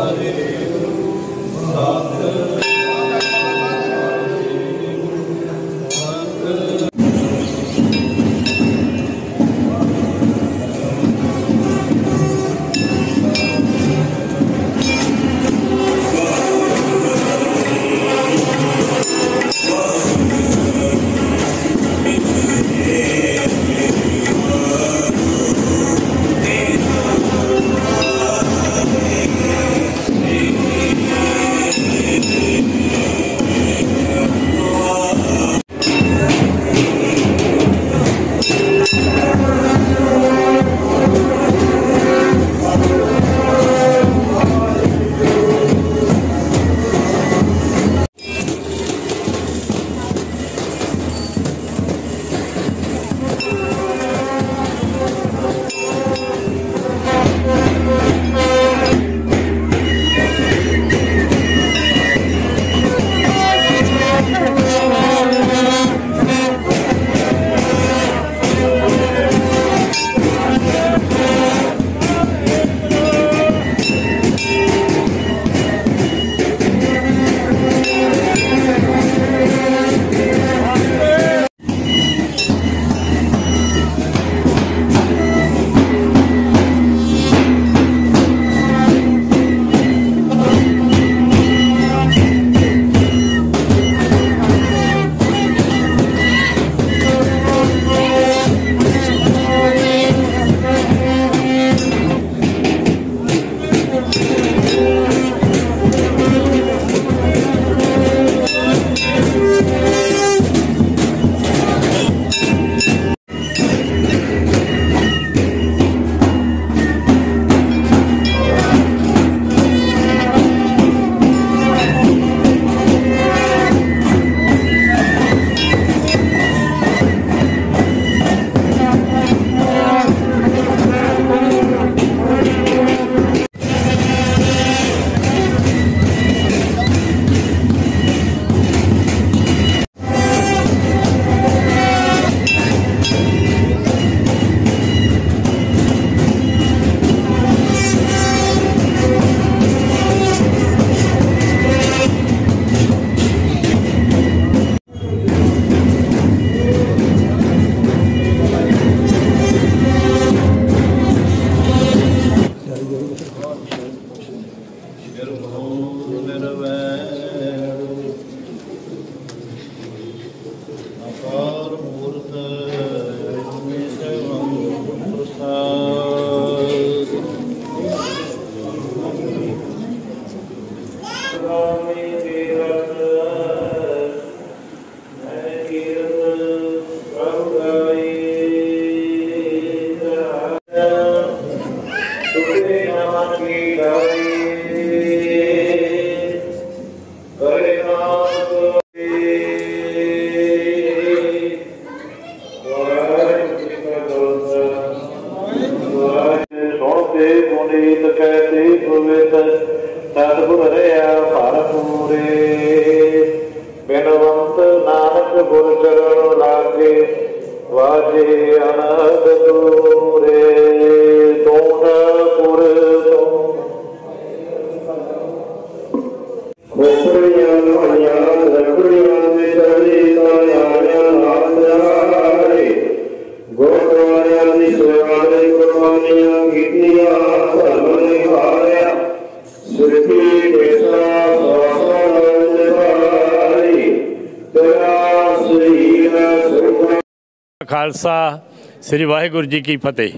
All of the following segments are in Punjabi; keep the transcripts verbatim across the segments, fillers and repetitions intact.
खालसा श्री वाहिगुरु जी की फतेह।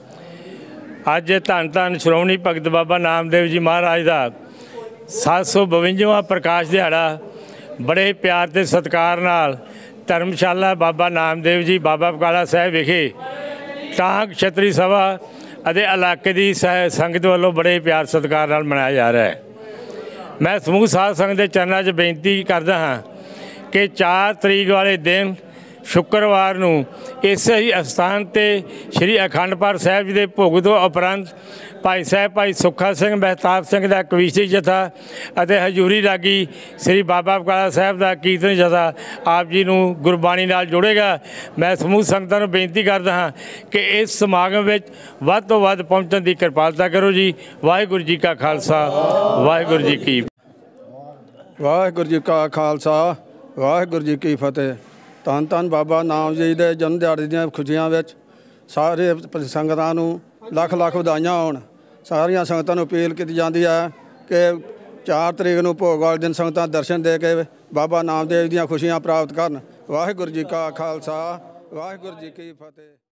अज धन धन श्रोमणी भगत बाबा नामदेव जी महाराज का सात सौ बवंजावां प्रकाश दिहाड़ा बड़े प्यार ते सत्कार नाल धर्मशाला बाबा नामदेव जी बाबा बकाला साहब विखे टांग छतरी सभा अते इलाके की संगत वालों बड़े प्यार सत्कार नाल मनाया जा रहा है। मैं समूह साध संगत के चरणों च बेनती करदा हाँ कि चार तरीक वाले दिन ਸ਼ੁੱਕਰਵਾਰ ਨੂੰ ਇਸੇ ਹੀ ਅਸਥਾਨ ਤੇ ਸ੍ਰੀ ਅਖੰਡ ਪਾਠ ਸਾਹਿਬ ਜੀ ਦੇ ਭੋਗ ਤੋਂ ਉਪਰੰਤ ਭਾਈ ਸਾਹਿਬ ਭਾਈ ਸੁੱਖਾ ਸਿੰਘ ਮਹਿਤਾਬ ਸਿੰਘ ਦਾ ਕਵੀਸ਼ੀ ਜਥਾ ਅਤੇ ਹਜ਼ੂਰੀ ਰਾਗੀ ਸ੍ਰੀ ਬਾਬਾ ਬਕਾਲਾ ਸਾਹਿਬ ਦਾ ਕੀਰਤਨ ਜਥਾ ਆਪ ਜੀ ਨੂੰ ਗੁਰਬਾਣੀ ਨਾਲ ਜੋੜੇਗਾ। ਮੈਂ ਸਮੂਹ ਸੰਗਤਾਂ ਨੂੰ ਬੇਨਤੀ ਕਰਦਾ ਹਾਂ ਕਿ ਇਸ ਸਮਾਗਮ ਵਿੱਚ ਵੱਧ ਤੋਂ ਵੱਧ ਪਹੁੰਚਣ ਦੀ ਕਿਰਪਾਲਤਾ ਕਰੋ ਜੀ। ਵਾਹਿਗੁਰੂ ਜੀ ਕਾ ਖਾਲਸਾ, ਵਾਹਿਗੁਰੂ ਜੀ ਕੀ ਵਾਹਿਗੁਰੂ ਜੀ ਕਾ ਖਾਲਸਾ, ਵਾਹਿਗੁਰੂ ਜੀ ਕੀ ਫਤਿਹ। ਧੰਨ ਧੰਨ ਬਾਬਾ ਨਾਮ ਜੀ ਦੇ ਜਨਮ ਦਿਹਾੜੇ ਦੀਆਂ ਖੁਸ਼ੀਆਂ ਵਿੱਚ ਸਾਰੇ ਸੰਗਤਾਂ ਨੂੰ ਲੱਖ ਲੱਖ ਵਧਾਈਆਂ ਹੋਣ। ਸਾਰੀਆਂ ਸੰਗਤਾਂ ਨੂੰ ਅਪੀਲ ਕੀਤੀ ਜਾਂਦੀ ਹੈ ਕਿ ਚਾਰ ਤਰੀਕ ਨੂੰ ਭੋਗ ਵਾਲੇ ਦਿਨ ਸੰਗਤਾਂ ਦਰਸ਼ਨ ਦੇ ਕੇ ਬਾਬਾ ਨਾਮਦੇਵ ਦੀਆਂ ਖੁਸ਼ੀਆਂ ਪ੍ਰਾਪਤ ਕਰਨ। ਵਾਹਿਗੁਰੂ ਜੀ ਕਾ ਖਾਲਸਾ, ਵਾਹਿਗੁਰੂ ਜੀ ਕੀ ਫਤਿਹ।